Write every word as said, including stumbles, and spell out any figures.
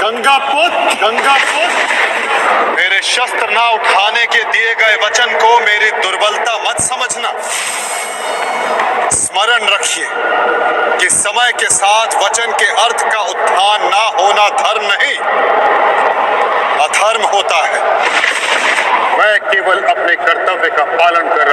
गंगा पुत्र, गंगा पुत्र, मेरे शस्त्र ना उठाने के दिए गए वचन को मेरी दुर्बलता मत समझना। स्मरण रखिए कि समय के साथ वचन के अर्थ का उत्थान ना होना धर्म नहीं, अधर्म होता है। मैं केवल अपने कर्तव्य का पालन कर